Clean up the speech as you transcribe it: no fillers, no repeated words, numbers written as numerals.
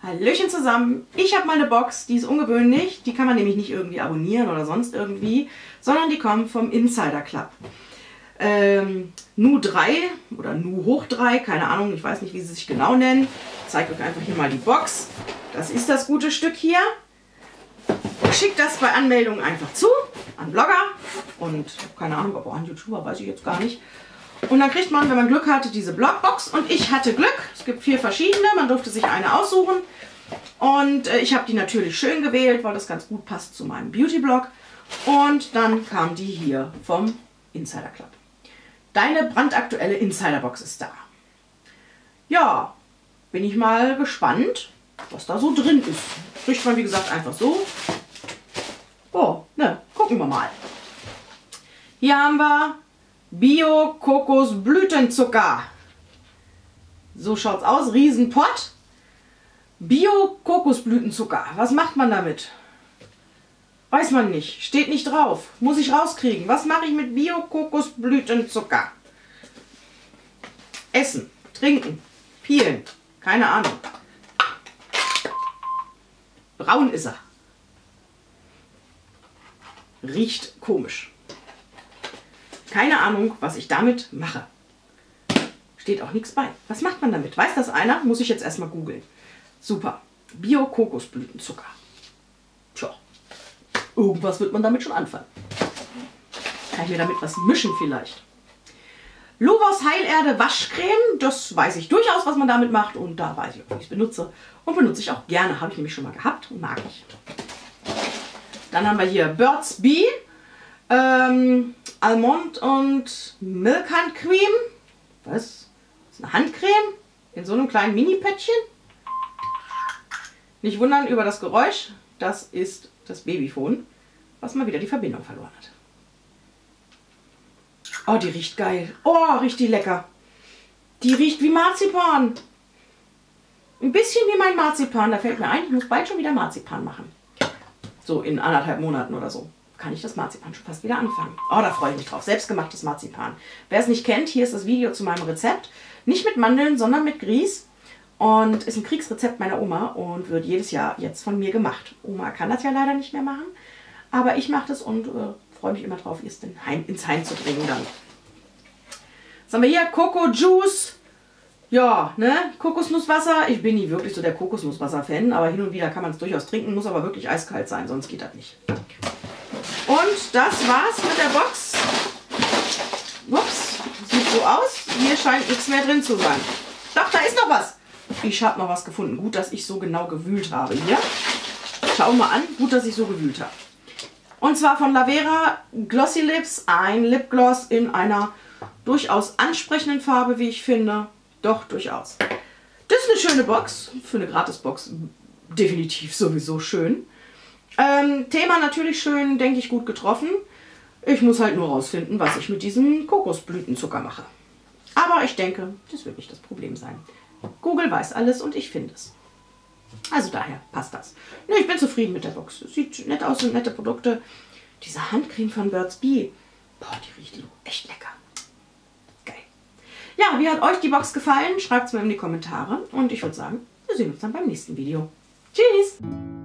Hallöchen zusammen, ich habe mal eine Box, die ist ungewöhnlich, die kann man nämlich nicht irgendwie abonnieren oder sonst irgendwie, sondern die kommt vom Insider Club. Nu 3 oder Nu hoch 3, keine Ahnung, ich weiß nicht, wie sie sich genau nennen. Ich zeige euch einfach hier mal die Box. Das ist das gute Stück hier. Schickt das bei Anmeldungen einfach zu, an Blogger und keine Ahnung, ob auch an YouTuber, weiß ich jetzt gar nicht. Und dann kriegt man, wenn man Glück hatte, diese Blogbox. Und ich hatte Glück. Es gibt 4 verschiedene. Man durfte sich eine aussuchen. Und ich habe die natürlich schön gewählt, weil das ganz gut passt zu meinem Beauty-Blog. Und dann kam die hier vom Insider Club. Deine brandaktuelle Insider-Box ist da. Ja, bin ich mal gespannt, was da so drin ist. Kriegt man, wie gesagt, einfach so. Oh, ne, gucken wir mal. Hier haben wir Bio-Kokosblütenzucker. So schaut's aus. Riesenpott. Bio-Kokosblütenzucker. Was macht man damit? Weiß man nicht. Steht nicht drauf. Muss ich rauskriegen. Was mache ich mit Bio-Kokosblütenzucker? Essen. Trinken. Peelen. Keine Ahnung. Braun ist er. Riecht komisch. Keine Ahnung, was ich damit mache. Steht auch nichts bei. Was macht man damit? Weiß das einer? Muss ich jetzt erstmal googeln. Super. Bio-Kokosblütenzucker. Tja. Irgendwas wird man damit schon anfangen. Kann ich mir damit was mischen vielleicht? Lovos Heilerde Waschcreme. Das weiß ich durchaus, was man damit macht. Und da weiß ich auch, wie ich es benutze. Und benutze ich auch gerne. Habe ich nämlich schon mal gehabt und mag ich. Dann haben wir hier Burt's Bee. Almond und Milk Handcreme. Was? Das ist eine Handcreme in so einem kleinen Mini-Päckchen. Nicht wundern über das Geräusch. Das ist das Babyphone, was mal wieder die Verbindung verloren hat. Oh, die riecht geil. Oh, riecht die lecker. Die riecht wie Marzipan. Ein bisschen wie mein Marzipan. Da fällt mir ein, ich muss bald schon wieder Marzipan machen. So in 1,5 Monaten oder so kann ich das Marzipan schon fast wieder anfangen. Oh, da freue ich mich drauf. Selbstgemachtes Marzipan. Wer es nicht kennt, hier ist das Video zu meinem Rezept. Nicht mit Mandeln, sondern mit Grieß. Und ist ein Kriegsrezept meiner Oma und wird jedes Jahr jetzt von mir gemacht. Oma kann das ja leider nicht mehr machen, aber ich mache das und freue mich immer drauf, es ins Heim zu bringen dann. Was haben wir hier? Coco Juice. Ja, ne? Kokosnusswasser. Ich bin nie wirklich so der Kokosnusswasser-Fan, aber hin und wieder kann man es durchaus trinken, muss aber wirklich eiskalt sein, sonst geht das nicht. Und das war's mit der Box. Ups, sieht so aus. Hier scheint nichts mehr drin zu sein. Doch, da ist noch was. Ich habe noch was gefunden. Gut, dass ich so genau gewühlt habe hier. Schau mal an. Gut, dass ich so gewühlt habe. Und zwar von Lavera Glossy Lips. Ein Lipgloss in einer durchaus ansprechenden Farbe, wie ich finde. Doch, durchaus. Das ist eine schöne Box. Für eine Gratisbox definitiv sowieso schön. Thema natürlich schön, denke ich, gut getroffen. Ich muss halt nur rausfinden, was ich mit diesem Kokosblütenzucker mache. Aber ich denke, das wird nicht das Problem sein. Google weiß alles und ich finde es. Also daher passt das. Ne, ich bin zufrieden mit der Box. Sieht nett aus, sind nette Produkte. Diese Handcreme von Burt's Bee. Boah, die riecht echt lecker. Geil. Ja, wie hat euch die Box gefallen? Schreibt es mir in die Kommentare. Und ich würde sagen, wir sehen uns dann beim nächsten Video. Tschüss!